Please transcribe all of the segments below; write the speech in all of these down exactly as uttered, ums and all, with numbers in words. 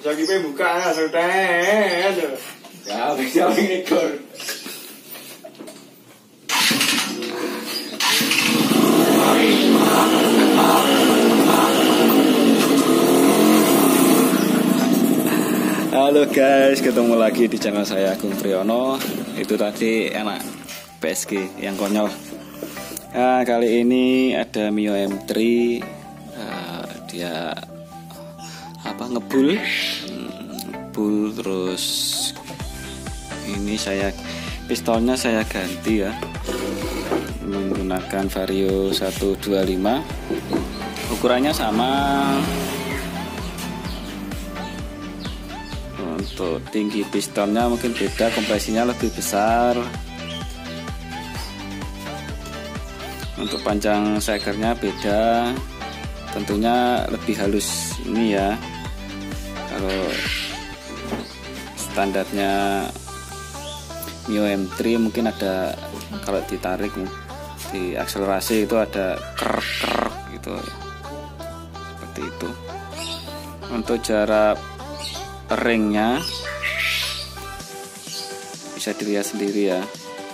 Lagi pe buka soten. Ya, bisa ngikor. Halo guys, ketemu lagi di channel saya Agung Priyono. Itu tadi enak P S G yang konyol. Nah, kali ini ada Mio M tiga. uh, Dia apa ngebul, ngebul terus. Ini saya pistolnya saya ganti ya, menggunakan Vario seratus dua puluh lima. Ukurannya sama. Untuk tinggi pistonnya mungkin beda, kompresinya lebih besar. Untuk panjang sekernya beda, tentunya lebih halus ini ya. Kalau standarnya Mio M tiga mungkin ada, kalau ditarik di akselerasi itu ada krek-krek gitu ya. Seperti itu. Untuk jarak ringnya bisa dilihat sendiri ya,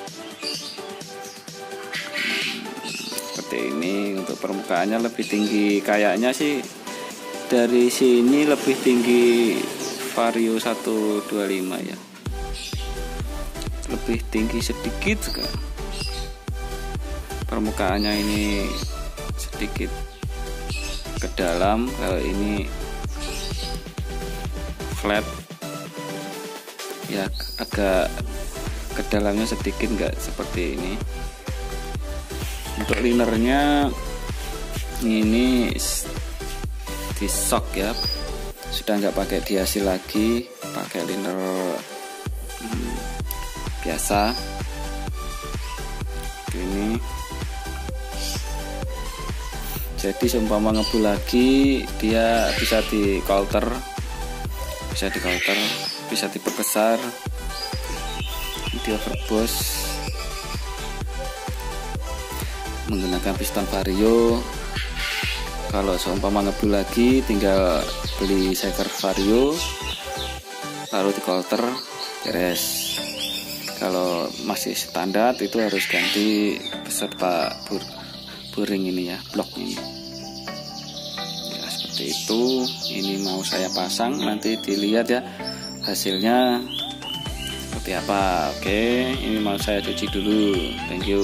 seperti ini. Untuk permukaannya lebih tinggi, kayaknya sih dari sini lebih tinggi Vario seratus dua puluh lima ya, lebih tinggi sedikit sekali. Permukaannya ini sedikit ke dalam, kalau ini flat ya, agak ke dalamnya sedikit, enggak seperti ini. Untuk linernya ini di shock ya, sudah nggak pakai dihasil lagi, pakai liner hmm, biasa ini. Jadi seumpama ngebul lagi, dia bisa di coulter, bisa di counter, bisa diperbesar, di overboss menggunakan piston Vario. Kalau seumpama ngebul lagi, tinggal beli seker Vario, lalu di counter, beres. Kalau masih standar itu harus ganti beserta bur buring ini ya, blok ini. Itu ini mau saya pasang, nanti dilihat ya hasilnya seperti apa. Oke, ini mau saya cuci dulu. Thank you.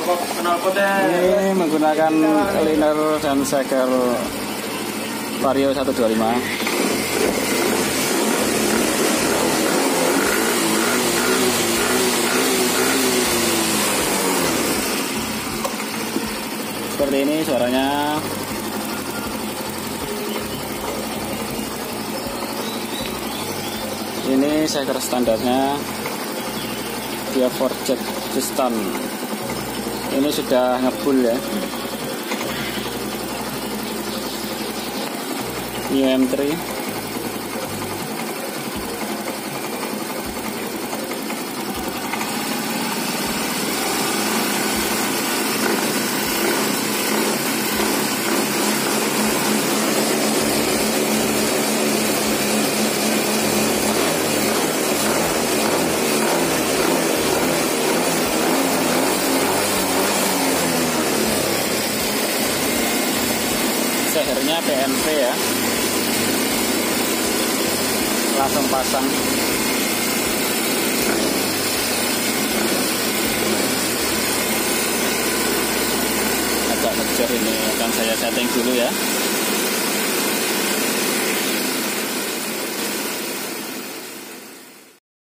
Ini menggunakan liner dan seker Vario seratus dua puluh lima. Seperti ini suaranya. Ini seker standarnya dia forget piston. Ini sudah ngebul ya. Mio M tiga. Sehernya P N P ya, langsung pasang. Agak ngejar, ini akan saya setting dulu ya.